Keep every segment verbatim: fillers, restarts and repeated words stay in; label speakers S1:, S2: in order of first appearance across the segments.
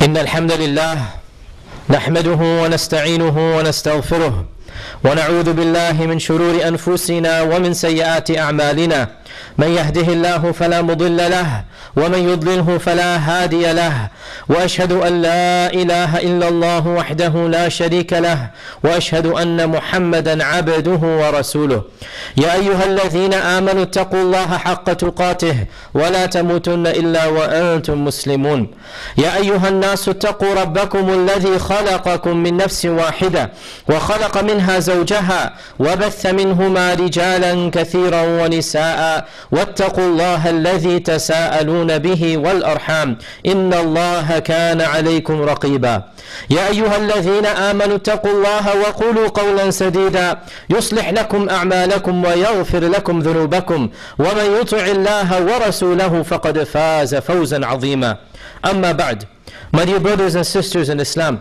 S1: إن الحمد لله نحمده ونستعينه ونستغفره ونعوذ بالله من شرور أنفسنا ومن سيئات أعمالنا. من يهده الله فلا مضل له ومن يضلله فلا هادي له، وأشهد أن لا إله إلا الله وحده لا شريك له، وأشهد أن محمدا عبده ورسوله. يا أيها الذين آمنوا اتقوا الله حق تقاته ولا تموتن إلا وأنتم مسلمون. يا أيها الناس اتقوا ربكم الذي خلقكم من نفس واحدة وخلق منها زوجها وبث منهما رجالا كثيرا ونساء، واتقوا الله الذي تساءلون به والأرحام إن الله كان عليكم رقيبا. يا أيها الذين آمنوا اتقوا الله وقولوا قولا سديدا يصلح لكم أعمالكم ويغفر لكم ذنوبكم، ومن يطع الله ورسوله فقد فاز فوزا عظيما. أما بعد, my dear brothers and sisters in Islam,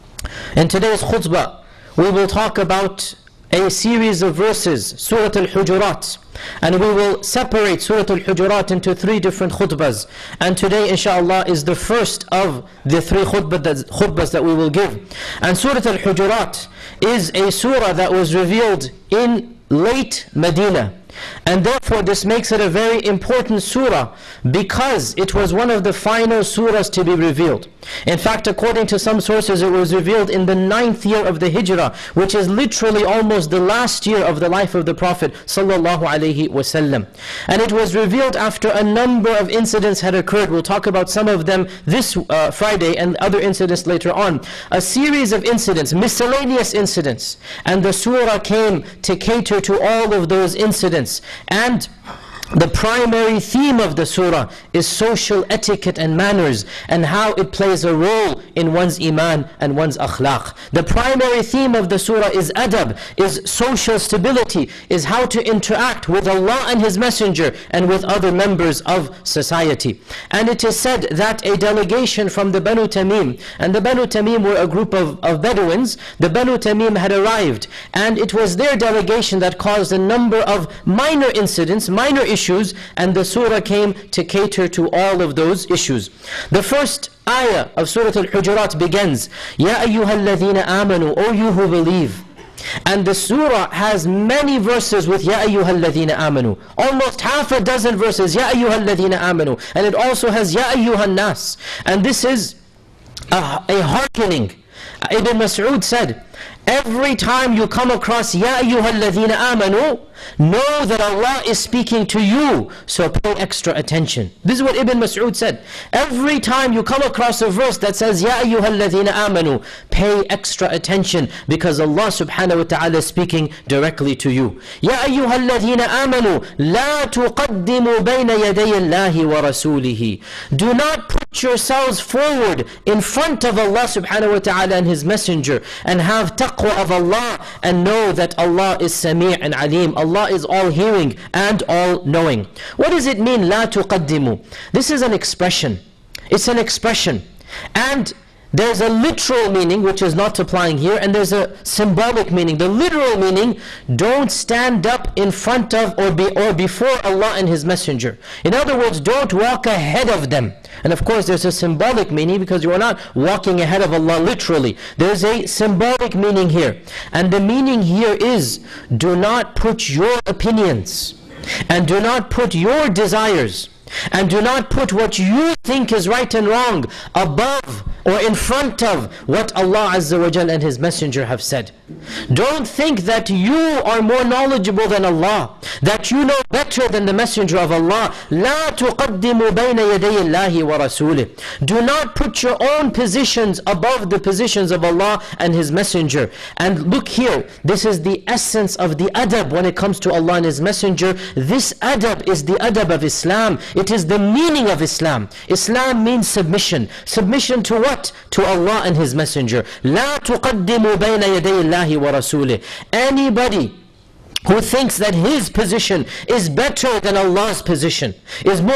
S1: in today's khutbah we will talk about a series of verses, Surah Al-Hujurat, and we will separate Surah Al-Hujurat into three different khutbahs. And today, inshallah, is the first of the three khutbah that, khutbahs that we will give. And Surah Al-Hujurat is a surah that was revealed in late Medina. And therefore this makes it a very important surah because it was one of the final surahs to be revealed. In fact, according to some sources, it was revealed in the ninth year of the Hijrah, which is literally almost the last year of the life of the Prophet sallallahu alaihi wasallam. And it was revealed after a number of incidents had occurred. We'll talk about some of them this uh, Friday and other incidents later on. A series of incidents, miscellaneous incidents. And the surah came to cater to all of those incidents. And the primary theme of the surah is social etiquette and manners, and how it plays a role in one's iman and one's akhlaq. The primary theme of the surah is adab, is social stability, is how to interact with Allah and His Messenger and with other members of society. And it is said that a delegation from the Banu Tamim, and the Banu Tamim were a group of, of Bedouins, the Banu Tamim had arrived, and it was their delegation that caused a number of minor incidents, minor issues, issues, and the surah came to cater to all of those issues. The first ayah of Surah Al-Hujurat begins, Ya ayyuhal ladhina amanu, O you who believe. And the surah has many verses with Ya ayyuhal ladhina amanu, almost half a dozen verses, Ya ayyuhal ladhina amanu, and it also has Ya ayyuhan nas. And this is a, a hearkening. Ibn Mas'ud said, every time you come across Ya ayyuhal ladhina amanu, know that Allah is speaking to you, so pay extra attention. This is what Ibn Mas'ud said. Every time you come across a verse that says Ya ayyuhal ladhina amanu, pay extra attention, because Allah subhanahu wa ta'ala is speaking directly to you. Ya ayyuhal ladhina amanu, la tuqaddimu bayna yaday Allahi wa rasulihi. Do not put yourselves forward in front of Allah subhanahu wa ta'ala and His Messenger, and have taqwa of Allah, and know that Allah is Sami' and Alim. Allah is all hearing and all knowing. What does it mean, la tuqaddimu? This is an expression. It's an expression. And there's a literal meaning, which is not applying here, and there's a symbolic meaning. The literal meaning, don't stand up in front of or be or before Allah and His Messenger. In other words, don't walk ahead of them. And of course there's a symbolic meaning, because you are not walking ahead of Allah literally. There's a symbolic meaning here. And the meaning here is, do not put your opinions, and do not put your desires, and do not put what you think is right and wrong above or in front of what Allah Azza wa Jal and His Messenger have said. Don't think that you are more knowledgeable than Allah, that you know better than the Messenger of Allah. La tuqaddimu bayna yaday Allahi wa rasulih. Do not put your own positions above the positions of Allah and His Messenger. And look here, this is the essence of the adab when it comes to Allah and His Messenger. This adab is the adab of Islam. It is the meaning of Islam. Islam means submission. Submission to what? To Allah and His Messenger. La tuqaddimu bayna yaday Allahi wa rasulih. Anybody who thinks that his position is better than Allah's position, is more accurate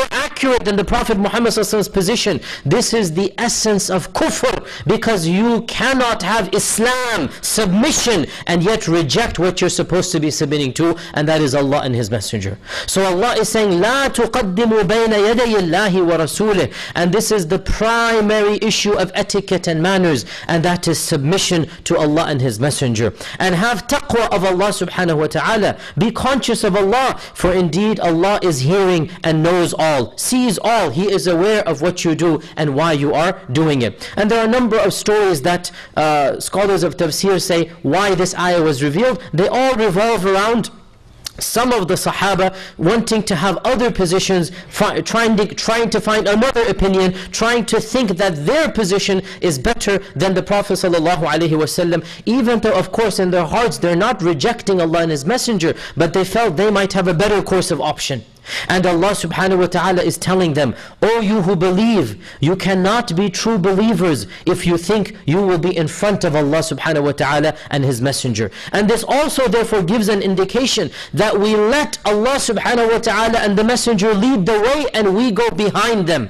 S1: accurate than the Prophet Muhammad's position. This is the essence of kufr, because you cannot have Islam, submission, and yet reject what you're supposed to be submitting to, and that is Allah and His Messenger. So Allah is saying, لا تقدموا بين يدي الله ورسوله, and this is the primary issue of etiquette and manners, and that is submission to Allah and His Messenger. And have taqwa of Allah subhanahu wa ta'ala. Be conscious of Allah, for indeed Allah is hearing and knows all, sees all. He is aware of what you do and why you are doing it. And there are a number of stories that uh, scholars of tafsir say why this ayah was revealed. They all revolve around some of the Sahaba wanting to have other positions, trying to, trying to find another opinion, trying to think that their position is better than the Prophet ﷺ, even though of course in their hearts they're not rejecting Allah and His Messenger, but they felt they might have a better course of option. And Allah subhanahu wa ta'ala is telling them, O you who believe, you cannot be true believers if you think you will be in front of Allah subhanahu wa ta'ala and His Messenger. And this also therefore gives an indication that we let Allah subhanahu wa ta'ala and the Messenger lead the way and we go behind them.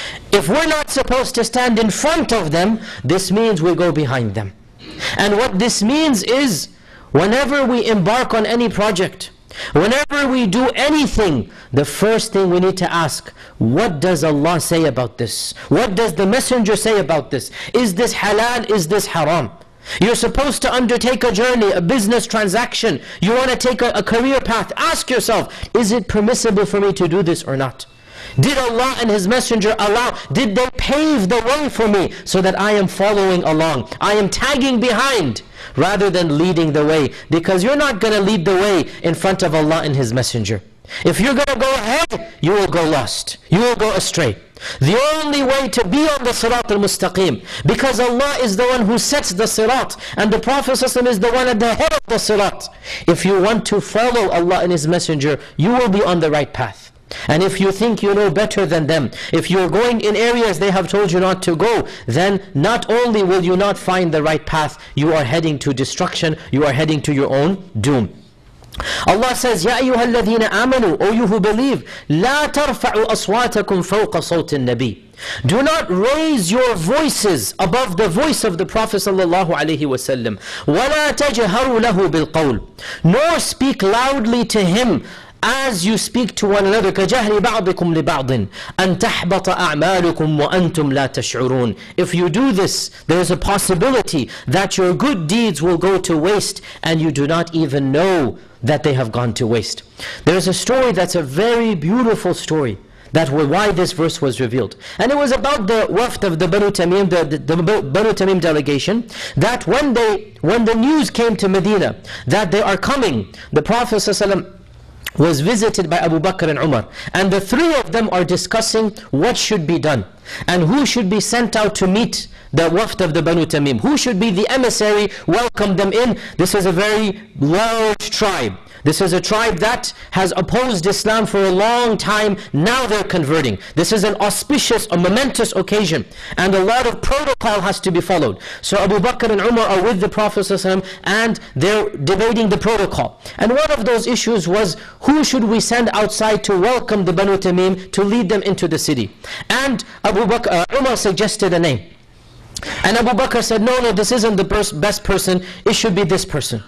S1: If we're not supposed to stand in front of them, this means we go behind them. And what this means is, whenever we embark on any project, whenever we do anything, the first thing we need to ask, what does Allah say about this? What does the Messenger say about this? Is this halal? Is this haram? You're supposed to undertake a journey, a business transaction. You want to take a, a career path. Ask yourself, is it permissible for me to do this or not? Did Allah and His Messenger allow, did they pave the way for me so that I am following along? I am tagging behind rather than leading the way, because you're not going to lead the way in front of Allah and His Messenger. If you're going to go ahead, you will go lost, you will go astray. The only way to be on the Sirat al-Mustaqim, because Allah is the one who sets the Sirat, and the Prophet ﷺ is the one at the head of the Sirat. If you want to follow Allah and His Messenger, you will be on the right path. And if you think you know better than them, if you're going in areas they have told you not to go, then not only will you not find the right path, you are heading to destruction, you are heading to your own doom. Allah says, Ya ayyuha alladhina amanu, O you who believe, La tarfa'u aswatakum fawqa sawti an-nabi. Do not raise your voices above the voice of the Prophet sallallahu alaihi wasallam. وَلَا تَجْهَرُوا لَهُ بِالْقَوْلِ. Nor speak loudly to him as you speak to one another, كَجَهْرِ بَعْضِكُمْ لِبَعْضٍ أَن تَحْبَطَ أَعْمَالُكُمْ وَأَنْتُمْ لَا تَشْعُرُونَ. If you do this, there is a possibility that your good deeds will go to waste and you do not even know that they have gone to waste. There is a story that's a very beautiful story, that was why this verse was revealed. And it was about the wafd of the Banu Tamim, the, the, the Banu Tamim delegation, that when they, when the news came to Medina that they are coming, the Prophet ﷺ was visited by Abu Bakr and Umar, and the three of them are discussing what should be done and who should be sent out to meet the wafd of the Banu Tamim, who should be the emissary, welcome them in. This is a very large tribe. This is a tribe that has opposed Islam for a long time. Now they're converting. This is an auspicious, a momentous occasion, and a lot of protocol has to be followed. So Abu Bakr and Umar are with the Prophet ﷺ, and they're debating the protocol. And one of those issues was, who should we send outside to welcome the Banu Tamim, to lead them into the city? And Abu Bakr, uh, Umar suggested a name. And Abu Bakr said, no, no, this isn't the best person, it should be this person.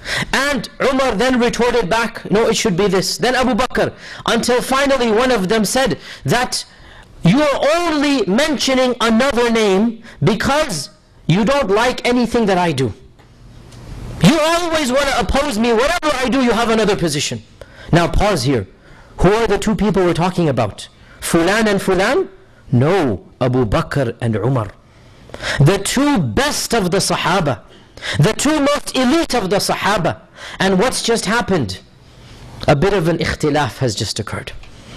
S1: And Umar then retorted back, no, it should be this. Then Abu Bakr, until finally one of them said that you are only mentioning another name because you don't like anything that I do. You always want to oppose me. Whatever I do, you have another position. Now pause here. Who are the two people we're talking about? Fulan and Fulan? No, Abu Bakr and Umar. The two best of the Sahaba. The two most elite of the Sahaba. And what's just happened? A bit of an ikhtilaf has just occurred.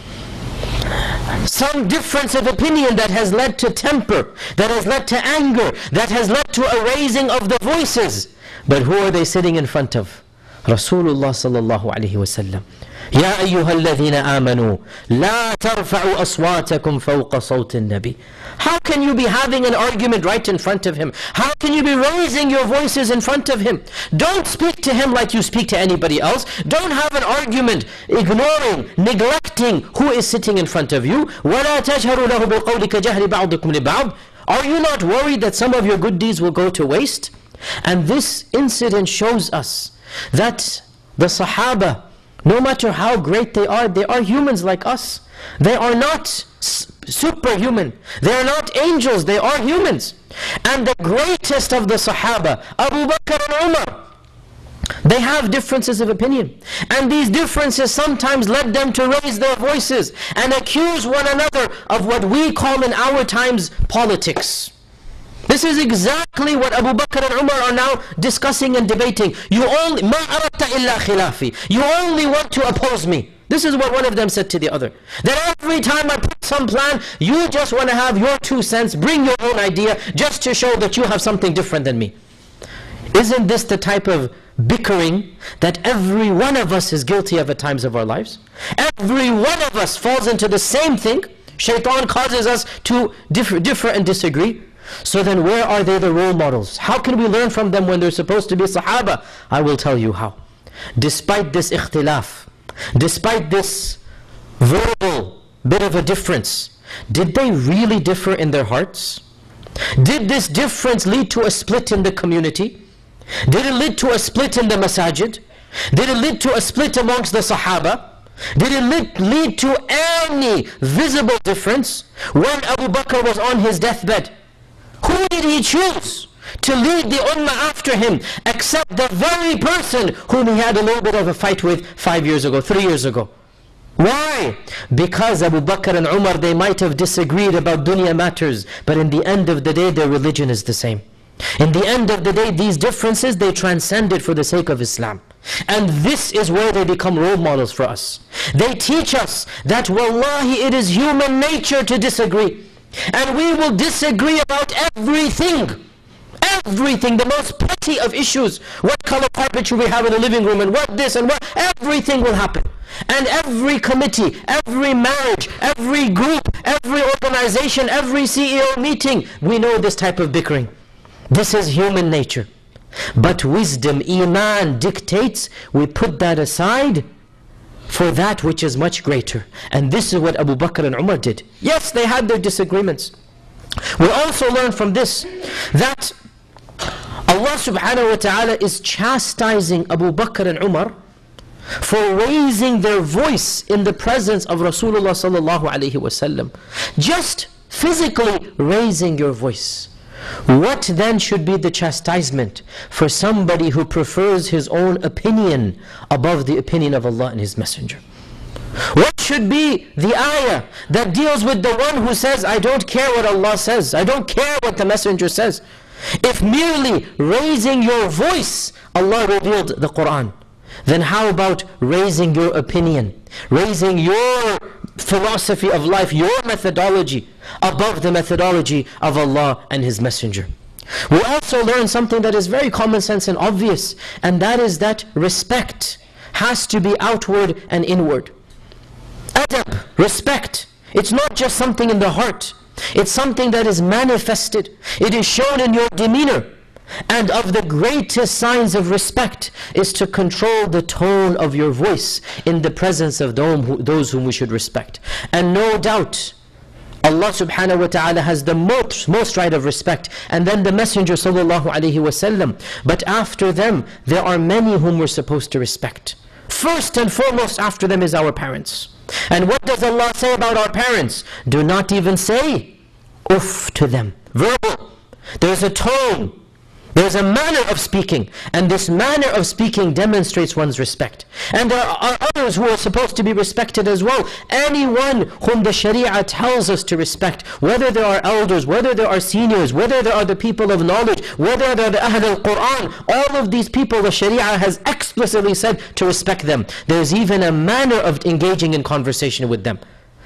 S1: Some difference of opinion that has led to temper, that has led to anger, that has led to a raising of the voices. But who are they sitting in front of? Rasulullah sallallahu alaihi wasallam. يا أيها الذين آمنوا لا ترفعوا أصواتكم فوق صوت النبي. How can you be having an argument right in front of him? How can you be raising your voices in front of him? Don't speak to him like you speak to anybody else. Don't have an argument ignoring, neglecting who is sitting in front of you. وَلَا تَجْهَرُوا لَهُ بِالْقَوْلِ كَجَهْرِ بَعْضِكُمْ لِبَعْضٍ. Are you not worried that some of your good deeds will go to waste? And this incident shows us that the Sahaba, no matter how great they are, they are humans like us. They are not superhuman. They are not angels. They are humans. And the greatest of the Sahaba, Abu Bakr and Umar, they have differences of opinion. And these differences sometimes led them to raise their voices and accuse one another of what we call in our times politics. This is exactly what Abu Bakr and Umar are now discussing and debating. You only, مَا أَرَدْتَ إِلَّا خِلَافِي. You only want to oppose me. This is what one of them said to the other. That every time I put some plan, you just want to have your two cents, bring your own idea, just to show that you have something different than me. Isn't this the type of bickering that every one of us is guilty of at times of our lives? Every one of us falls into the same thing. Shaitan causes us to differ, differ and disagree. So then where are they the role models? How can we learn from them when they're supposed to be Sahaba? I will tell you how. Despite this ikhtilaf, despite this verbal bit of a difference, did they really differ in their hearts? Did this difference lead to a split in the community? Did it lead to a split in the masajid? Did it lead to a split amongst the Sahaba? Did it lead to any visible difference? When Abu Bakr was on his deathbed, who did he choose to lead the ummah after him, except the very person whom he had a little bit of a fight with five years ago, three years ago? Why? Because Abu Bakr and Umar, they might have disagreed about dunya matters, but in the end of the day, their religion is the same. In the end of the day, these differences, they transcended for the sake of Islam. And this is where they become role models for us. They teach us that wallahi, it is human nature to disagree. And we will disagree about everything. Everything, the most petty of issues. What color carpet should we have in the living room, and what this and what, everything will happen. And every committee, every marriage, every group, every organization, every C E O meeting, we know this type of bickering. This is human nature. But wisdom, iman dictates we put that aside for that which is much greater. And this is what Abu Bakr and Umar did. Yes, they had their disagreements. We also learn from this that Allah subhanahu wa ta'ala is chastising Abu Bakr and Umar for raising their voice in the presence of Rasulullah sallallahu alayhi wa sallam. Just physically raising your voice. What then should be the chastisement for somebody who prefers his own opinion above the opinion of Allah and His Messenger? What should be the ayah that deals with the one who says, I don't care what Allah says, I don't care what the Messenger says? If merely raising your voice, Allah revealed the Quran, then how about raising your opinion, raising your philosophy of life, your methodology above the methodology of Allah and His Messenger? We also learn something that is very common sense and obvious, and that is that respect has to be outward and inward. Adab, respect, it's not just something in the heart, it's something that is manifested. It is shown in your demeanor. And of the greatest signs of respect is to control the tone of your voice in the presence of those whom we should respect. And no doubt, Allah subhanahu wa ta'ala has the most, most right of respect, and then the Messenger sallallahu alayhi wa sallam. But after them, there are many whom we're supposed to respect. First and foremost after them is our parents. And what does Allah say about our parents? Do not even say uff to them. Verbal. There's a tone. There's a manner of speaking, and this manner of speaking demonstrates one's respect. And there are others who are supposed to be respected as well. Anyone whom the Sharia tells us to respect, whether there are elders, whether there are seniors, whether there are the people of knowledge, whether they are the Ahl al-Quran, all of these people the Sharia has explicitly said to respect them. There's even a manner of engaging in conversation with them.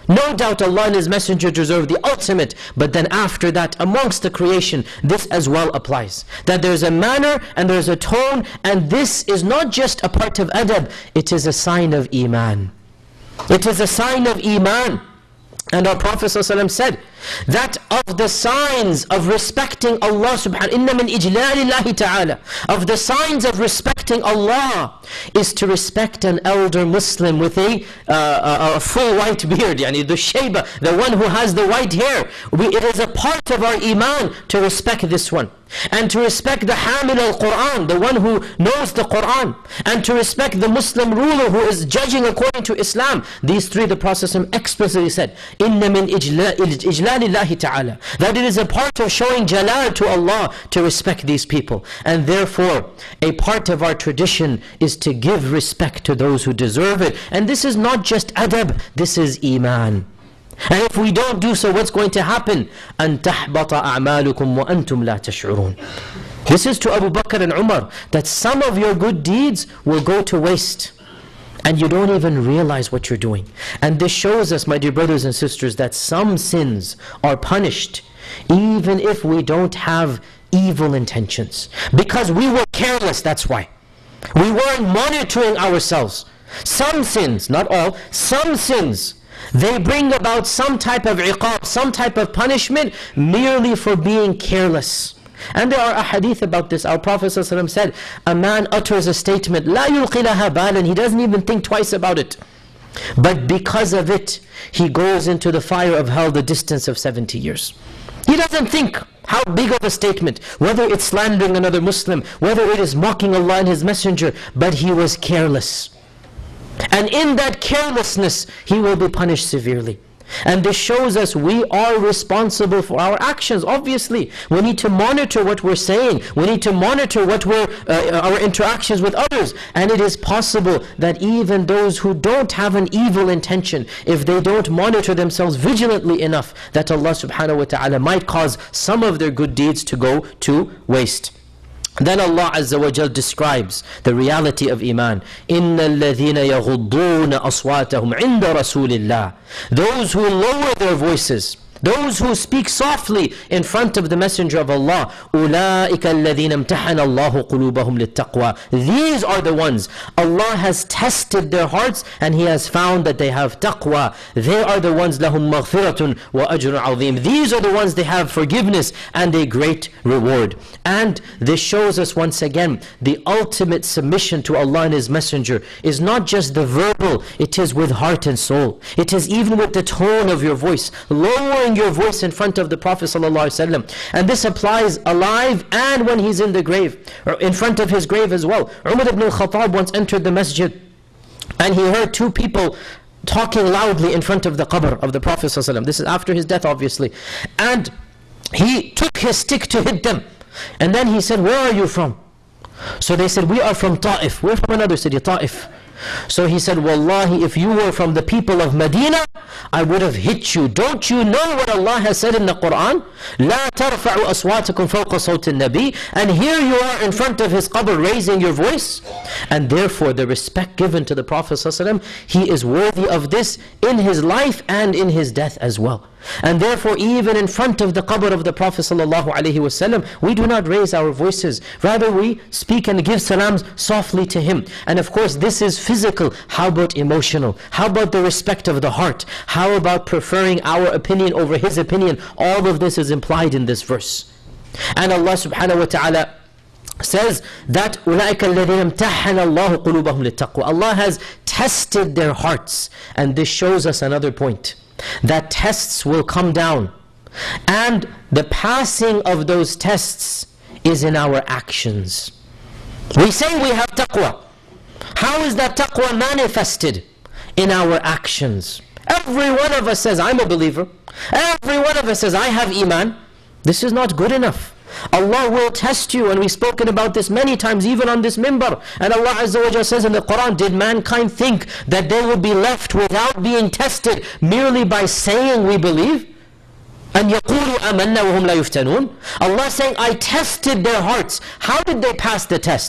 S1: No doubt Allah and His Messenger deserve the ultimate, but then after that, amongst the creation, this as well applies. That there's a manner and there's a tone, and this is not just a part of adab, it is a sign of iman. It is a sign of iman. And our Prophet ﷺ said that of the signs of respecting Allah subhanahu inna min ijlalillahi ta'ala, of the signs of respecting Allah is to respect an elder Muslim with a, uh, a, a full white beard, yani the shayba, the one who has the white hair. We, it is a part of our iman to respect this one. And to respect the Hamil al-Quran, the one who knows the Quran. And to respect the Muslim ruler who is judging according to Islam. These three the Prophet explicitly said, Inna min ijlalillahi ta'ala. That it is a part of showing jalal to Allah to respect these people. And therefore, a part of our tradition is to give respect to those who deserve it. And this is not just adab, this is iman. And if we don't do so, what's going to happen? أَن تَحْبَطَ أَعْمَالُكُمْ وَأَنْتُمْ لَا تَشْعُرُونَ. This is to Abu Bakr and Umar, that some of your good deeds will go to waste. And you don't even realize what you're doing. And this shows us, my dear brothers and sisters, that some sins are punished, even if we don't have evil intentions. Because we were careless, that's why. We weren't monitoring ourselves. Some sins, not all, some sins, they bring about some type of iqab, some type of punishment, merely for being careless. And there are a hadith about this. Our Prophet ﷺ said, a man utters a statement, لَا يُلْقِ لَهَا بَالًا, he doesn't even think twice about it. But because of it, he goes into the fire of hell the distance of seventy years. He doesn't think how big of a statement, whether it's slandering another Muslim, whether it is mocking Allah and His Messenger, but he was careless. And in that carelessness, he will be punished severely. And this shows us we are responsible for our actions. Obviously, we need to monitor what we're saying. We need to monitor what we're, uh, our interactions with others. And it is possible that even those who don't have an evil intention, if they don't monitor themselves vigilantly enough, that Allah subhanahu wa ta'ala might cause some of their good deeds to go to waste. Then Allah Azza wa Jal describes the reality of Iman. إِنَّ الَّذِينَ يَغُضُّونَ أَصْوَاتَهُمْ عِنْدَ رَسُولِ اللَّهِ. Those who lower their voices, those who speak softly in front of the Messenger of Allah, أُولَٰئِكَ الَّذِينَ امْتَحَنَ اللَّهُ قُلُوبَهُمْ لِلتَّقْوَى. These are the ones Allah has tested their hearts and He has found that they have taqwa. They are the ones لَهُمْ مَغْفِرَةٌ وَأَجْرٌ عَظِيمٌ. These are the ones they have forgiveness and a great reward. And this shows us once again the ultimate submission to Allah and His Messenger is not just the verbal, it is with heart and soul. It is even with the tone of your voice, lowering your voice in front of the Prophet ﷺ. And this applies alive and when he's in the grave, or in front of his grave as well. Umar ibn al-Khattab once entered the masjid and he heard two people talking loudly in front of the qabr of the Prophet ﷺ. This is after his death, obviously. And he took his stick to hit them. And then he said, where are you from? So they said, we are from Ta'if. We're from another city, Ta'if. So he said, Wallahi, if you were from the people of Medina, I would have hit you. Don't you know what Allah has said in the Quran? لا ترفعوا أصواتكم فوق صوت النبي. And here you are in front of his qabr raising your voice. And therefore the respect given to the Prophet ﷺ, he is worthy of this in his life and in his death as well. And therefore even in front of the qabr of the Prophet ﷺ, we do not raise our voices. Rather we speak and give salams softly to him. And of course this is physical. How about emotional? How about the respect of the heart? How about preferring our opinion over his opinion? All of this is implied in this verse. And Allah subhanahu wa ta'ala says that أُولَٰئِكَ الَّذِينَ امْتَحَنَ اللَّهُ قُلُوبَهُمْ لِلتَّقْوَى. Allah has tested their hearts. And this shows us another point, that tests will come down, and the passing of those tests is in our actions. We say we have taqwa. How is that taqwa manifested? In our actions. Every one of us says, I'm a believer. Every one of us says, I have iman. This is not good enough. Allah will test you, and we've spoken about this many times, even on this minbar. And Allah Azza wa Jalla says in the Quran, did mankind think that they would be left without being tested merely by saying we believe? And يَقُولُوا آمَنَّا وَهُمْ لَا يُفْتَنُونَ. Allah saying, I tested their hearts. How did they pass the test?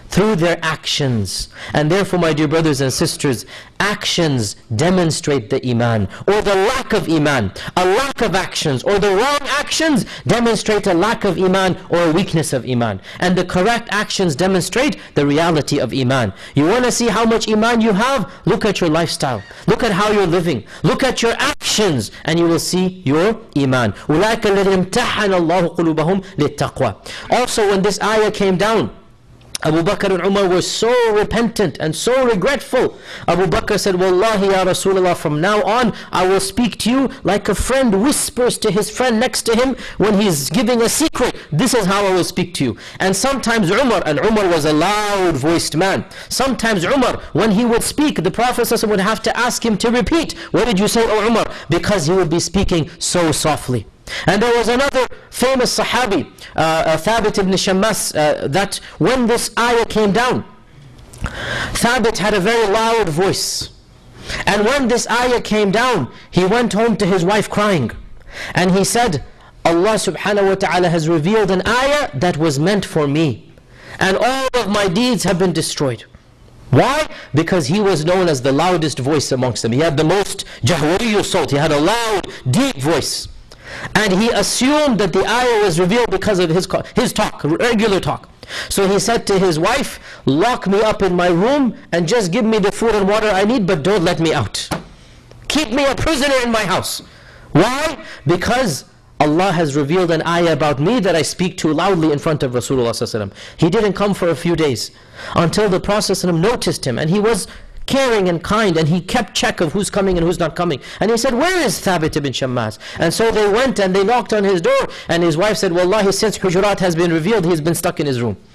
S1: through their actions. And therefore, my dear brothers and sisters, actions demonstrate the iman or the lack of iman. A lack of actions or the wrong actions demonstrate a lack of iman or a weakness of iman. And the correct actions demonstrate the reality of iman. You want to see how much iman you have? Look at your lifestyle. Look at how you're living. Look at your actions and you will see your iman. أُولَٰئِكَ الَّذِينَ امْتَحَنَ اللَّهُ قُلُوبَهُمْ لِلتَّقْوَى. Also, when this ayah came down, Abu Bakr and Umar were so repentant and so regretful. Abu Bakr said, Wallahi ya Rasulullah, from now on I will speak to you like a friend whispers to his friend next to him when he's giving a secret. This is how I will speak to you. And sometimes Umar, and Umar was a loud voiced man, sometimes Umar, when he would speak, the Prophet ﷺ would have to ask him to repeat, what did you say, O Umar? Because he would be speaking so softly. And there was another famous Sahabi, uh, uh, Thabit ibn Shammas, uh, that when this ayah came down, Thabit had a very loud voice. And when this ayah came down, he went home to his wife crying. And he said, Allah subhanahu wa ta'ala has revealed an ayah that was meant for me. And all of my deeds have been destroyed. Why? Because he was known as the loudest voice amongst them. He had the most jahwariyu sawt. He had a loud, deep voice. And he assumed that the ayah was revealed because of his, his talk, regular talk. So he said to his wife, lock me up in my room and just give me the food and water I need, but don't let me out. Keep me a prisoner in my house. Why? Because Allah has revealed an ayah about me that I speak too loudly in front of Rasulullah sallallahu alaihi wasallam. He didn't come for a few days until the Prophet sallallahu alaihi wasallam noticed him, and he was caring and kind, and he kept check of who's coming and who's not coming. And he said, where is Thabit ibn Shammas? And so they went and they knocked on his door, and his wife said, Wallahi, since Hujurat has been revealed, he's been stuck in his room.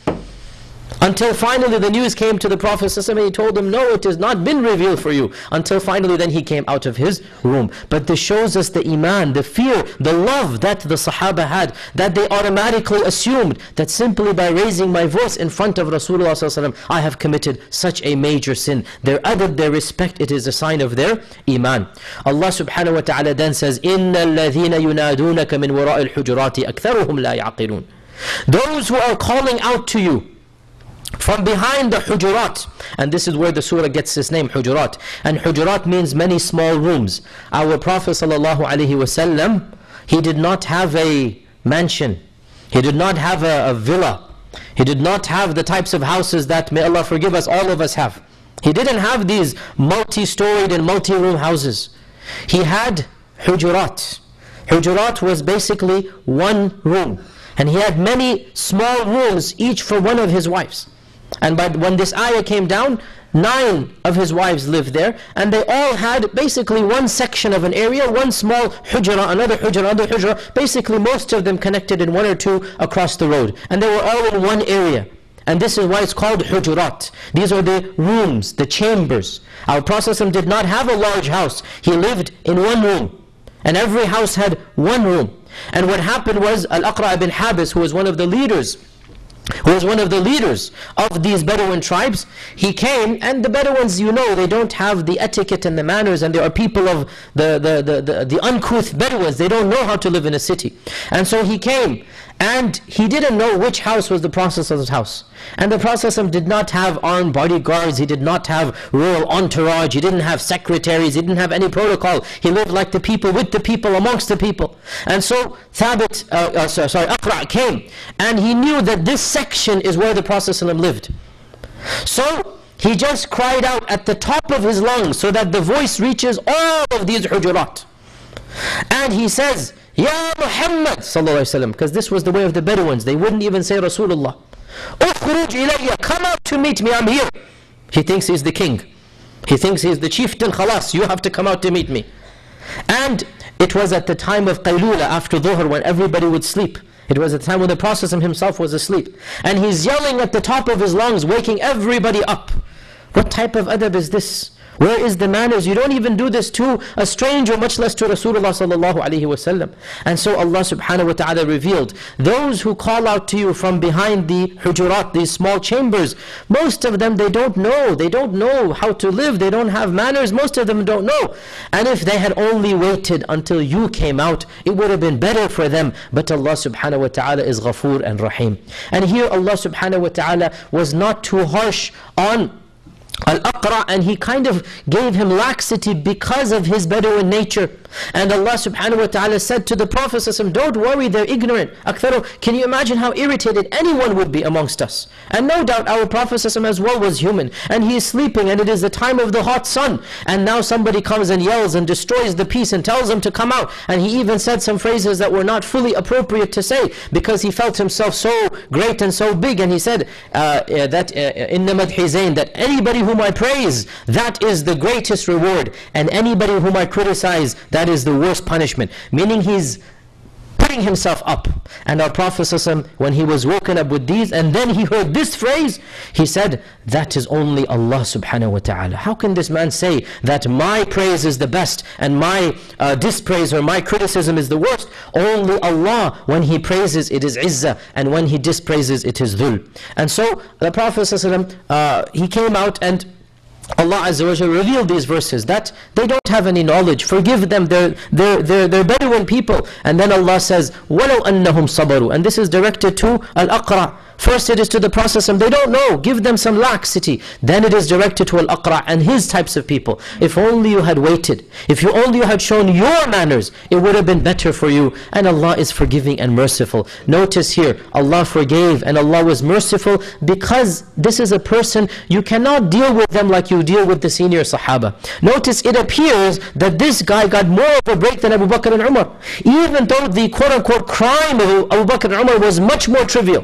S1: Until finally the news came to the Prophet ﷺ, and he told him, no, it has not been revealed for you. Until finally then he came out of his room. But this shows us the iman, the fear, the love that the Sahaba had, that they automatically assumed that simply by raising my voice in front of Rasulullah ﷺ, I have committed such a major sin. Their adab, their respect, it is a sign of their iman. Allah subhanahu wa ta'ala then says, إِنَّ الَّذِينَ يُنَادُونَكَ مِنْ وَرَاءِ الْحُجُرَاتِ أَكْثَرُهُمْ لَا يَعْقِلُونَ. Those who are calling out to you from behind the Hujurat, and this is where the surah gets its name, Hujurat. And Hujurat means many small rooms. Our Prophet sallallahu alaihi wasallam, he did not have a mansion. He did not have a, a villa. He did not have the types of houses that, may Allah forgive us, all of us have. He didn't have these multi-storied and multi-room houses. He had Hujurat. Hujurat was basically one room. And he had many small rooms, each for one of his wives. And by, when this ayah came down, nine of his wives lived there, and they all had basically one section of an area, one small hujra, another hujra, another hujra, basically most of them connected in one or two across the road. And they were all in one area. And this is why it's called hujurat. These are the rooms, the chambers. Our Prophet did not have a large house. He lived in one room. And every house had one room. And what happened was, Al-Aqra' ibn Habis, who was one of the leaders, who was one of the leaders of these Bedouin tribes, he came, and the Bedouins, you know, they don't have the etiquette and the manners, and they are people of the, the, the, the, the uncouth Bedouins. They don't know how to live in a city. And so he came, and he didn't know which house was the Prophet's house. And the Prophet did not have armed bodyguards, he did not have royal entourage, he didn't have secretaries, he didn't have any protocol. He lived like the people, with the people, amongst the people. And so Thabit, uh, uh, sorry, Aqra' came, and he knew that this section is where the Prophet lived. So he just cried out at the top of his lungs so that the voice reaches all of these hujurat. And he says, Ya Muhammad sallallahu alaihi wasallam, because this was the way of the Bedouins. They wouldn't even say Rasulullah. Ukhruj ilayya, come out to meet me, I'm here. He thinks he's the king. He thinks he's the chieftain, khalas, you have to come out to meet me. And it was at the time of Qaylula, after Dhuhr, when everybody would sleep. It was at the time when the Prophet himself was asleep. And he's yelling at the top of his lungs, waking everybody up. What type of adab is this? Where is the manners? You don't even do this to a stranger, much less to Rasulullah sallallahu alaihi wasallam. And so Allah subhanahu wa ta'ala revealed, those who call out to you from behind the hujurat, these small chambers, most of them, they don't know. They don't know how to live. They don't have manners. Most of them don't know. And if they had only waited until you came out, it would have been better for them. But Allah subhanahu wa ta'ala is Ghafoor and Rahim. And here Allah subhanahu wa ta'ala was not too harsh on Al-Aqra, and he kind of gave him laxity because of his Bedouin nature. And Allah subhanahu wa ta'ala said to the Prophet, don't worry, they're ignorant. Aktharu, can you imagine how irritated anyone would be amongst us? And no doubt our Prophet as well was human, and he is sleeping, and it is the time of the hot sun, and now somebody comes and yells and destroys the peace and tells him to come out. And he even said some phrases that were not fully appropriate to say, because he felt himself so great and so big. And he said uh, uh, that inna madhi zayn, that anybody whom I praise, that is the greatest reward, and anybody whom I criticize, that is the worst punishment. Meaning he's putting himself up. And our Prophet ﷺ, when he was woken up with these, and then he heard this phrase, he said, that is only Allah subhanahu wa ta'ala. How can this man say that my praise is the best and my uh, dispraise or my criticism is the worst? Only Allah, when he praises, it is izzah, and when he dispraises, it is dhul. And so the Prophet ﷺ, uh, he came out, and Allah Azza wa Jalla revealed these verses that they don't have any knowledge. Forgive them, they're, they're, they're, they're Bedouin people. And then Allah says, وَلَوْ أَنَّهُمْ صَبَرُوا. And this is directed to Al-Aqra. First it is to the Prophet, they don't know, give them some laxity. Then it is directed to Al-Aqra and his types of people. If only you had waited, if you only had shown your manners, it would have been better for you. And Allah is forgiving and merciful. Notice here, Allah forgave and Allah was merciful, because this is a person, you cannot deal with them like you deal with the senior Sahaba. Notice it appears that this guy got more of a break than Abu Bakr and Umar, even though the quote-unquote crime of Abu Bakr and Umar was much more trivial.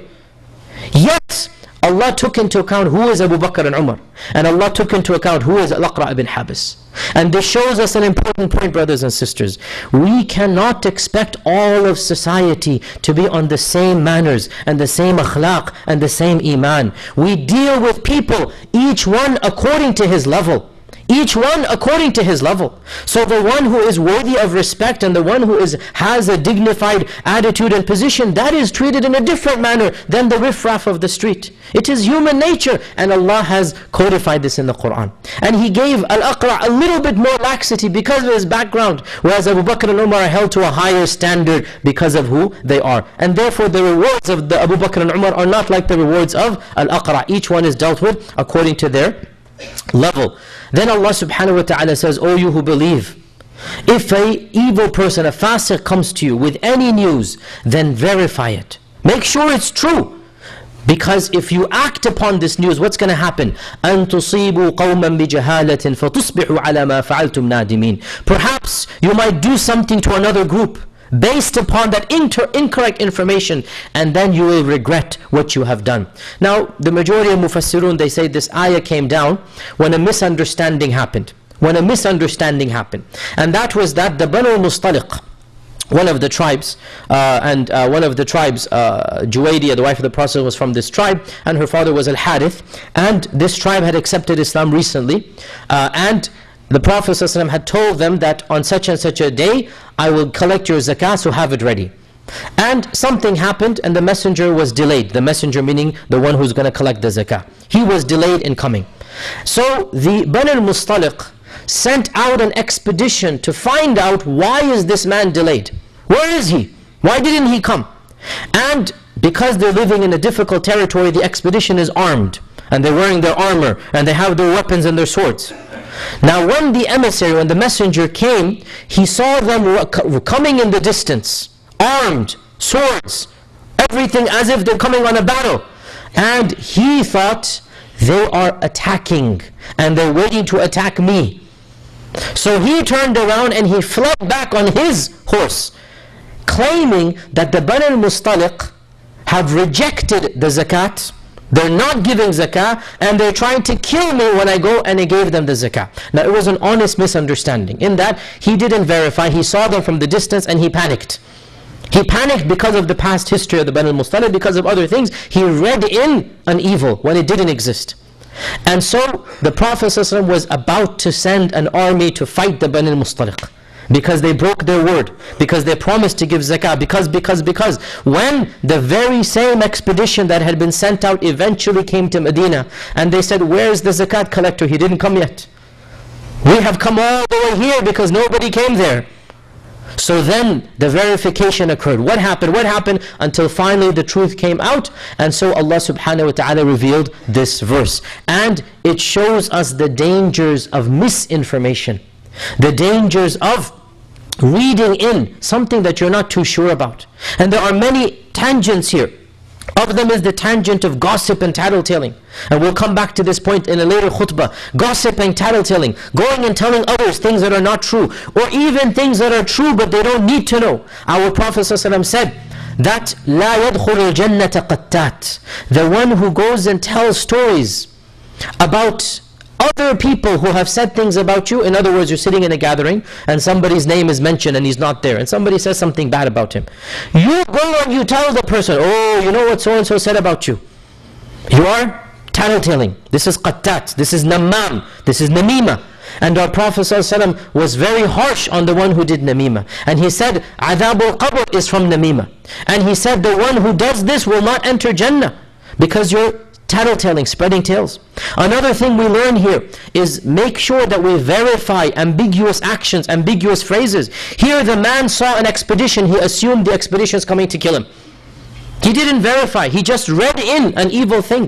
S1: Yet, Allah took into account who is Abu Bakr and Umar. And Allah took into account who is Al-Aqra ibn Habis. And this shows us an important point, brothers and sisters. We cannot expect all of society to be on the same manners and the same akhlaq and the same iman. We deal with people, each one according to his level. Each one according to his level. So the one who is worthy of respect and the one who is has a dignified attitude and position, that is treated in a different manner than the riffraff of the street. It is human nature, and Allah has codified this in the Quran. And He gave Al-Aqra a little bit more laxity because of his background, whereas Abu Bakr and Umar are held to a higher standard because of who they are. And therefore the rewards of the Abu Bakr and Umar are not like the rewards of Al-Aqra. Each one is dealt with according to their level. Then Allah subhanahu wa ta'ala says, O you who believe, if a evil person, a fasiq comes to you with any news, then verify it. Make sure it's true. Because if you act upon this news, what's going to happen? أَن تُصِيبُوا قَوْمًا بِجَهَالَةٍ فَتُصْبِحُوا عَلَى مَا فَعَلْتُمْ نَادِمِينَ. Perhaps you might do something to another group based upon that inter incorrect information, and then you will regret what you have done. Now, the majority of Mufassirun, they say this ayah came down when a misunderstanding happened. When a misunderstanding happened. And that was that the Banu Mustaliq, one of the tribes, uh, and uh, one of the tribes, uh, Juwaydiyah, the wife of the Prophet, was from this tribe, and her father was Al-Harith, and this tribe had accepted Islam recently, uh, and the Prophet ﷺ had told them that on such and such a day, I will collect your zakah, so have it ready. And something happened, and the messenger was delayed. The messenger meaning the one who's going to collect the zakah. He was delayed in coming. So the Banu al-Mustaliq sent out an expedition to find out, why is this man delayed? Where is he? Why didn't he come? And because they're living in a difficult territory, the expedition is armed, and they're wearing their armor, and they have their weapons and their swords. Now when the emissary, when the messenger came, he saw them coming in the distance, armed, swords, everything as if they're coming on a battle. And he thought, they are attacking, and they're waiting to attack me. So he turned around and he fled back on his horse, claiming that the Banu al-Mustaliq have rejected the zakat. They're not giving zakah, and they're trying to kill me when I go, and he gave them the zakah. Now it was an honest misunderstanding, in that he didn't verify, he saw them from the distance and he panicked. He panicked because of the past history of the Banu al-Mustaliq, because of other things. He read in an evil when it didn't exist. And so the Prophet ﷺ was about to send an army to fight the Bani al-Mustaliq, because they broke their word, because they promised to give zakah, because, because, because. When the very same expedition that had been sent out eventually came to Medina, and they said, where's the zakat collector? He didn't come yet. We have come all the way here because nobody came there. So then the verification occurred. What happened? What happened? Until finally the truth came out. And so Allah subhanahu wa ta'ala revealed this verse. And it shows us the dangers of misinformation. The dangers of reading in something that you're not too sure about. And there are many tangents here. Of them is the tangent of gossip and tattletelling. And we'll come back to this point in a later khutbah. Gossip and tattletelling. Going and telling others things that are not true. Or even things that are true but they don't need to know. Our Prophet ﷺ said that لا يدخل الجنة قتات. The one who goes and tells stories about other people who have said things about you. In other words, you're sitting in a gathering and somebody's name is mentioned and he's not there, and somebody says something bad about him. You go and you tell the person, oh, you know what so-and-so said about you. You are tattletelling. This is qattat, this is namam, this is namima. And our Prophet ﷺ was very harsh on the one who did namima. And he said, adhabul qabr is from namima. And he said, the one who does this will not enter Jannah, because you're tattletelling, spreading tales. Another thing we learn here is make sure that we verify ambiguous actions, ambiguous phrases. Here the man saw an expedition, he assumed the expedition is coming to kill him. He didn't verify, he just read in an evil thing.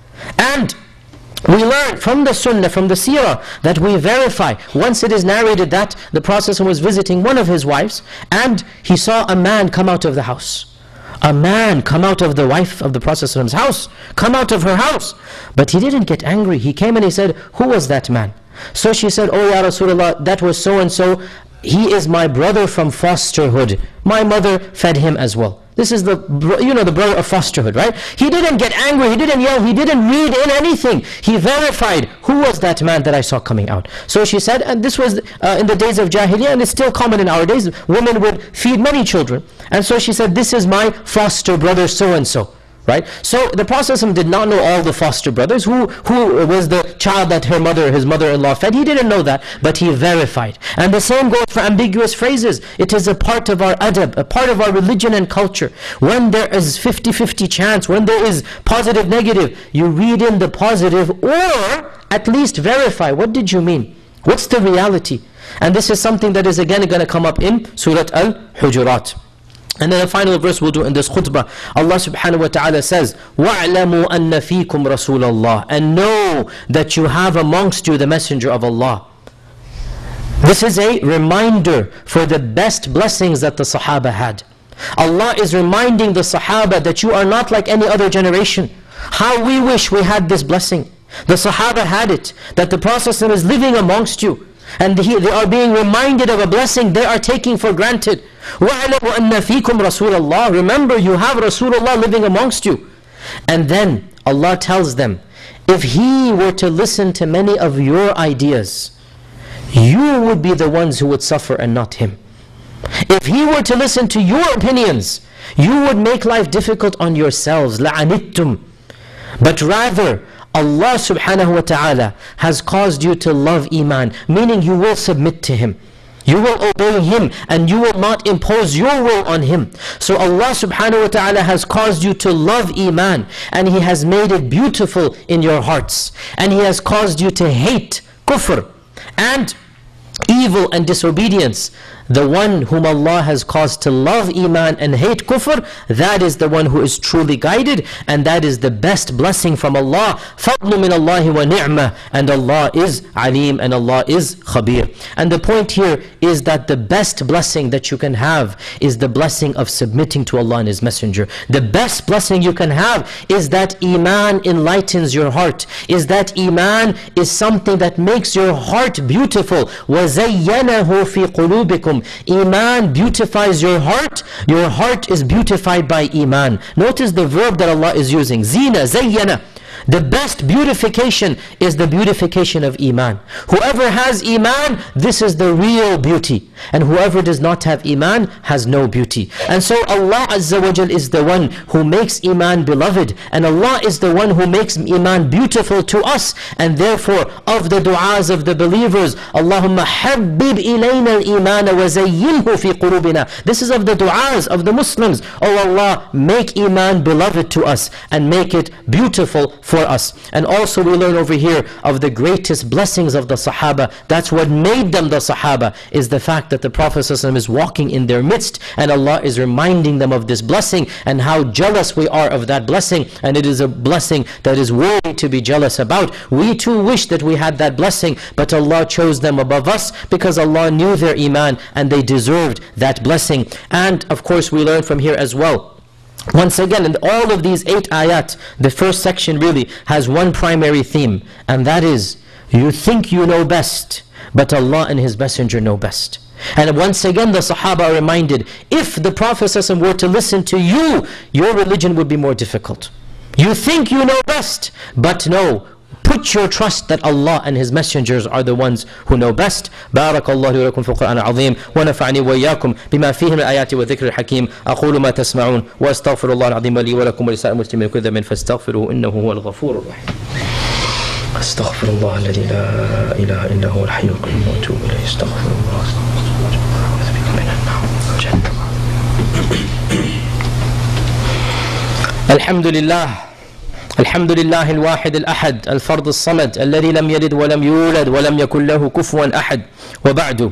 S1: And we learn from the sunnah, from the seerah, that we verify. Once it is narrated that the Prophet was visiting one of his wives and he saw a man come out of the house. A man come out of the wife of the Prophet's house, come out of her house. But he didn't get angry. He came and he said, who was that man? So she said, oh Ya Rasulullah, that was so and so. He is my brother from fosterhood. My mother fed him as well. This is the, you know, the brother of fosterhood, right? He didn't get angry, he didn't yell, he didn't read in anything. He verified, who was that man that I saw coming out? So she said, and this was uh, in the days of Jahiliyyah, and it's still common in our days, women would feed many children. And so she said, this is my foster brother so-and-so. Right? So the Prophet did not know all the foster brothers. Who, who was the child that her mother, his mother-in-law fed? He didn't know that, but he verified. And the same goes for ambiguous phrases. It is a part of our adab, a part of our religion and culture. When there is fifty fifty chance, when there is positive, negative, you read in the positive, or at least verify. What did you mean? What's the reality? And this is something that is again going to come up in Surah Al-Hujurat. And then the final verse we'll do in this khutbah, Allah subhanahu wa ta'ala says, وَاعْلَمُوا أَنَّ فِيكُمْ رَسُولَ اللَّهِ. And know that you have amongst you the messenger of Allah. This is a reminder for the best blessings that the Sahaba had. Allah is reminding the Sahaba that you are not like any other generation. How we wish we had this blessing. The Sahaba had it, that the Prophet is living amongst you. And he, they are being reminded of a blessing they are taking for granted. وَاعْلَمُوا أَنَّ فِيكُمْ رَسُولَ اللَّهِ. Remember, you have Rasulullah living amongst you. And then Allah tells them, if he were to listen to many of your ideas, you would be the ones who would suffer and not him. If he were to listen to your opinions, you would make life difficult on yourselves. لَعَنِتْتُمْ. But rather, Allah subhanahu wa ta'ala has caused you to love Iman, meaning you will submit to Him. You will obey Him and you will not impose your will on Him. So Allah subhanahu wa ta'ala has caused you to love Iman, and He has made it beautiful in your hearts. And He has caused you to hate kufr and evil and disobedience. The one whom Allah has caused to love Iman and hate kufr, that is the one who is truly guided, and that is the best blessing from Allah. فَضْلُ مِنَ اللَّهِ وَنِعْمَةً. And Allah is Alim and Allah is Khabir. And the point here is that the best blessing that you can have is the blessing of submitting to Allah and His Messenger. The best blessing you can have is that Iman enlightens your heart, is that Iman is something that makes your heart beautiful. وَزَيَّنَهُ فِي قُلُوبِكُمْ. Iman beautifies your heart. Your heart is beautified by Iman. Notice the verb that Allah is using, zina, zayyana. The best beautification is the beautification of Iman. Whoever has Iman, this is the real beauty. And whoever does not have iman has no beauty. And so Allah Azza wa Jal is the one who makes iman beloved, and Allah is the one who makes iman beautiful to us. And therefore, of the du'as of the believers, Allahumma habbib ilayna al-iman wa zayyinhu fi qulubina. This is of the du'as of the Muslims. Oh Allah, make iman beloved to us and make it beautiful for us. And also we learn over here of the greatest blessings of the Sahaba. That's what made them the Sahaba, is the fact that the Prophet ﷺ is walking in their midst, and Allah is reminding them of this blessing and how jealous we are of that blessing. And it is a blessing that is worthy to be jealous about. We too wish that we had that blessing, but Allah chose them above us because Allah knew their iman and they deserved that blessing. And of course we learn from here as well, once again, in all of these eight ayat, the first section really has one primary theme, and that is, you think you know best, but Allah and His Messenger know best. And once again the Sahaba are reminded, if the Prophet ﷺ were to listen to you, your religion would be more difficult. You think you know best, but no, put your trust that Allah and His messengers are the ones who know best. Barakallahu li wa lakum fil Qur'an al-azim wa nafa'ani wa iyyakum bima fihi min ayati wa dhikri al-hakim. Aqulu ma tasma'un wa astaghfirullah al-azim li wa lakum wa lisa'il muslimin kulli dhanbin fastaghfiruhu innahu huwal ghafurur rahim. Astaghfirullah alladhi la ilaha illa huwa al-hayyul qayyum wa atubu ilayhi. Astaghfirullah. Alhamdulillah. الحمد لله الواحد الأحد الفرد الصمد الذي لم يلد ولم يولد ولم يكن له كفوا أحد وبعد.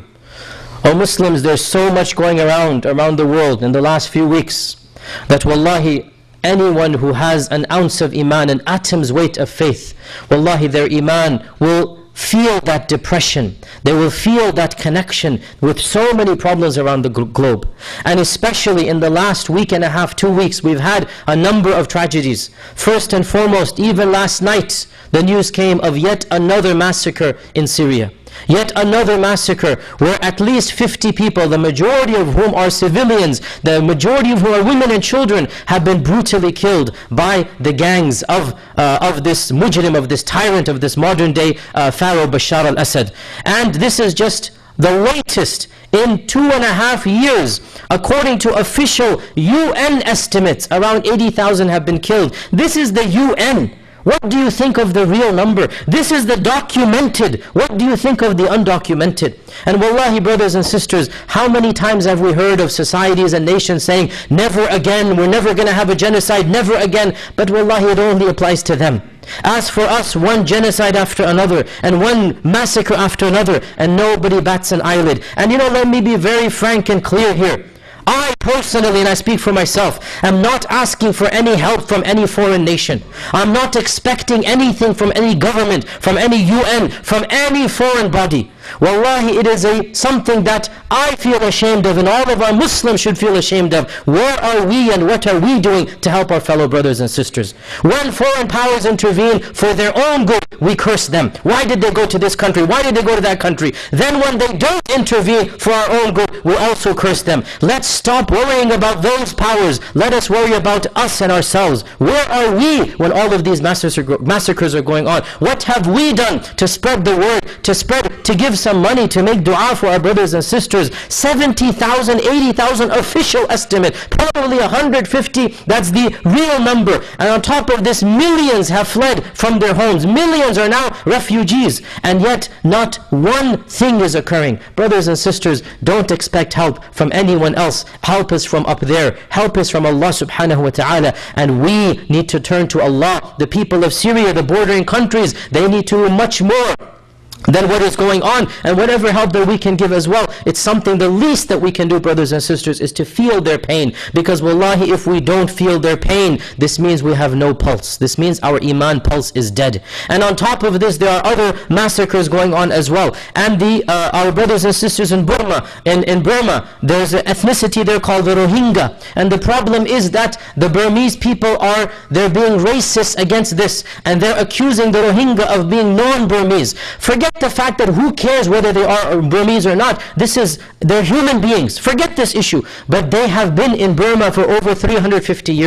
S1: O Muslims, there's so much going around around the world in the last few weeks that wallahi, anyone who has an ounce of iman, an atom's weight of faith, wallahi their iman will feel that depression. They will feel that connection with so many problems around the globe. And especially in the last week and a half, two weeks, we've had a number of tragedies. First and foremost, even last night, the news came of yet another massacre in Syria. Yet another massacre where at least fifty people, the majority of whom are civilians, the majority of whom are women and children, have been brutally killed by the gangs of, uh, of this mujrim, of this tyrant, of this modern day uh, Pharaoh Bashar al-Assad. And this is just the latest in two and a half years. According to official U N estimates, around eighty thousand have been killed. This is the U N. What do you think of the real number? This is the documented. What do you think of the undocumented? And wallahi, brothers and sisters, how many times have we heard of societies and nations saying, never again, we're never going to have a genocide, never again. But wallahi, it only applies to them. As for us, one genocide after another, and one massacre after another, and nobody bats an eyelid. And you know, let me be very frank and clear here. I personally, and I speak for myself, am not asking for any help from any foreign nation. I'm not expecting anything from any government, from any U N, from any foreign body. Wallahi, it is a something that I feel ashamed of, and all of our Muslims should feel ashamed of. Where are we and what are we doing to help our fellow brothers and sisters? When foreign powers intervene for their own good, we curse them. Why did they go to this country? Why did they go to that country? Then when they don't intervene for our own good, we also curse them. Let's stop worrying about those powers. Let us worry about us and ourselves. Where are we when all of these massacres are going on? What have we done to spread the word, to spread, to give some money, to make dua for our brothers and sisters? seventy thousand, eighty thousand official estimate, probably one hundred fifty, that's the real number. And on top of this, millions have fled from their homes. Millions are now refugees, and yet not one thing is occurring. Brothers and sisters, don't expect help from anyone else. Help is from up there. Help is from Allah subhanahu wa ta'ala, and we need to turn to Allah. The people of Syria, the bordering countries, they need to do much more than what is going on, and whatever help that we can give as well. It's something, the least that we can do, brothers and sisters, is to feel their pain. Because wallahi, if we don't feel their pain, this means we have no pulse. This means our iman pulse is dead. And on top of this, there are other massacres going on as well. And the uh, our brothers and sisters in Burma, in, in Burma, there's an ethnicity there called the Rohingya. And the problem is that the Burmese people are, they're being racist against this, and they're accusing the Rohingya of being non-Burmese. Forget the fact that who cares whether they are Burmese or not. This is, they're human beings. Forget this issue. But they have been in Burma for over three hundred fifty years.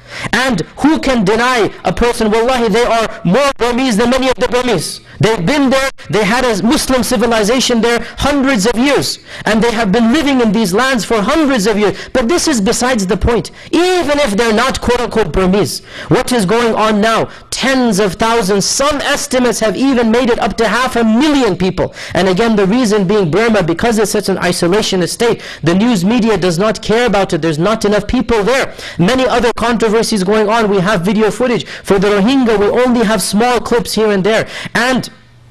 S1: And who can deny a person, wallahi, they are more Burmese than many of the Burmese. They've been there, they had a Muslim civilization there hundreds of years. And they have been living in these lands for hundreds of years. But this is besides the point. Even if they're not quote-unquote Burmese, what is going on now? Tens of thousands, some estimates have even made it up to half a million people. And again, the reason being Burma, because it's such an isolationist state, the news media does not care about it. There's not enough people there. Many other controversies going on. We have video footage. For the Rohingya, we only have small clips here and there. And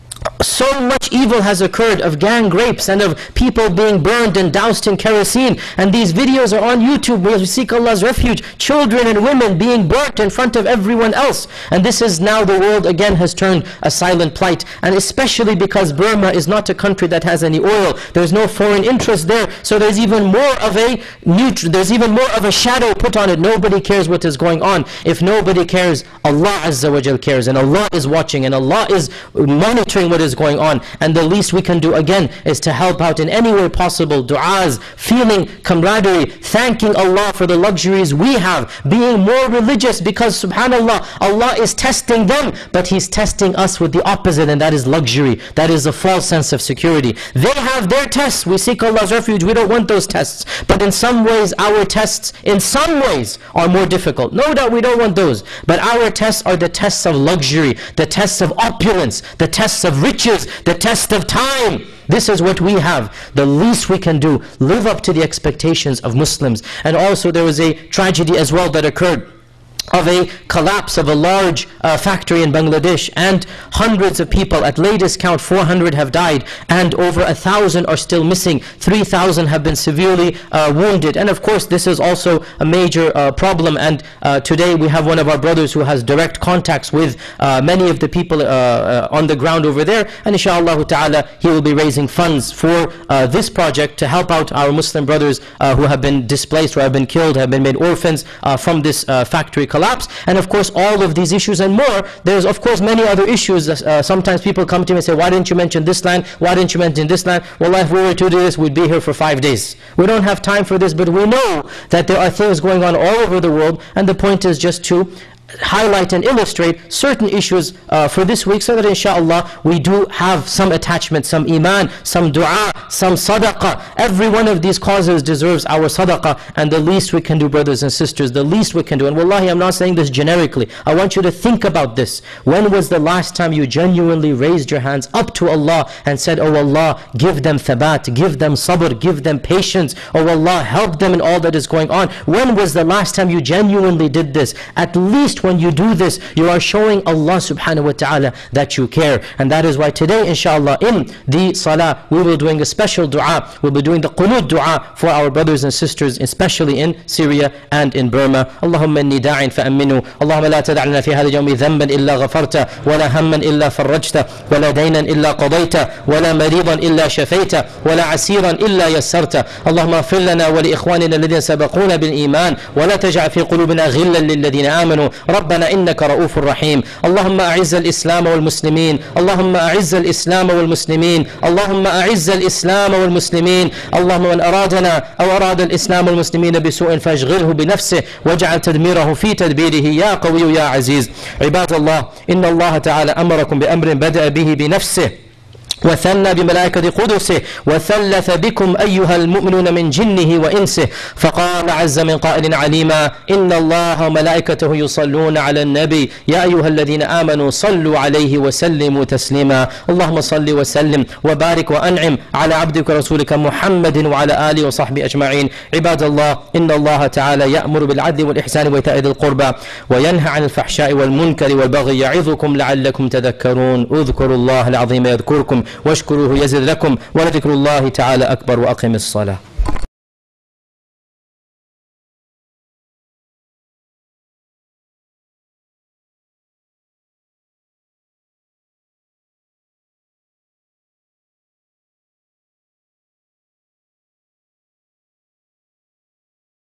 S1: so much evil has occurred of gang rapes and of people being burned and doused in kerosene. And these videos are on YouTube where we seek Allah's refuge. Children and women being burnt in front of everyone else. And this is now the world again has turned a silent plight. And especially because Burma is not a country that has any oil. There's no foreign interest there. So there's even more of a neutral, there's even more of a shadow put on it. Nobody cares what is going on. If nobody cares, Allah Azza wa Jal cares. And Allah is watching and Allah is monitoring what is going on. And the least we can do again is to help out in any way possible. Du'as, feeling camaraderie, thanking Allah for the luxuries we have, being more religious, because subhanallah, Allah is testing them, but He's testing us with the opposite, and that is luxury. That is a false sense of security. They have their tests. We seek Allah's refuge. We don't want those tests. But in some ways, our tests, in some ways, are more difficult. No doubt we don't want those. But our tests are the tests of luxury, the tests of opulence, the tests of riches, the test of time. This is what we have. The least we can do, live up to the expectations of Muslims. And also there was a tragedy as well that occurred of a collapse of a large uh, factory in Bangladesh, and hundreds of people, at latest count four hundred have died, and over a thousand are still missing. three thousand have been severely uh, wounded. And of course this is also a major uh, problem. And uh, today we have one of our brothers who has direct contacts with uh, many of the people uh, uh, on the ground over there, and inshallah ta'ala he will be raising funds for uh, this project to help out our Muslim brothers uh, who have been displaced, or have been killed, have been made orphans uh, from this uh, factory collapse. And of course all of these issues and more. There's of course many other issues. Uh, sometimes people come to me and say, why didn't you mention this land? Why didn't you mention this land? Well, if we were to do this, we'd be here for five days. We don't have time for this, but we know that there are things going on all over the world, and the point is just to highlight and illustrate certain issues uh, for this week, so that inshallah we do have some attachment, some iman, some dua, some sadaqah. Every one of these causes deserves our sadaqah, and the least we can do, brothers and sisters, the least we can do, and wallahi I'm not saying this generically, I want you to think about this. When was the last time you genuinely raised your hands up to Allah and said, oh Allah, give them thabat, give them sabr, give them patience, oh Allah, help them in all that is going on? When was the last time you genuinely did this? At least when you do this, you are showing Allah subhanahu wa ta'ala that you care. And that is why today inshallah in the salah we will be doing a special dua. We'll be doing the qunut dua for our brothers and sisters, especially in Syria and in Burma. Allahumma inni da'in fa'aminu. Allahumma la tada'lana fi hadha al-yawmi dhanban illa ghafarta, wa la hamman illa farrajta, wa la daynan illa qadayta, wa la maridan illa shafayta, wa la asiran illa yassarta. Allahumma ighfir lana wa li ikhwanina alladhina sabaquna bil iman, wa la taj'al fi qulubina ghillan lil ladhina amanu ربنا إنك رؤوف رحيم. اللهم أعز الإسلام والمسلمين. اللهم أعز الإسلام والمسلمين. اللهم أعز الإسلام والمسلمين. اللهم من أرادنا أو أراد الإسلام والمسلمين بسوء فاشغله بنفسه واجعل تدميره في تدبيره يا قوي يا عزيز. عباد الله، إن الله تعالى أمركم بأمر بدأ به بنفسه وثنى بملائكة قدسه وثلث بكم أيها المؤمنون من جنه وإنسه، فقال عز من قائل عليما: إن الله وملائكته يصلون على النبي يا أيها الذين آمنوا صلوا عليه وسلموا تسليما. اللهم صل وسلم وبارك وأنعم على عبدك ورسولك محمد وعلى آله وصحبه أجمعين. عباد الله، إن الله تعالى يأمر بالعدل والإحسان وإيتاء ذي القربى وينهى عن الفحشاء والمنكر والبغي يعظكم لعلكم تذكرون. اذكروا الله العظيم يذكركم واشكروه يزد لكم ولذكر الله تعالى أكبر. وأقم الصلاة.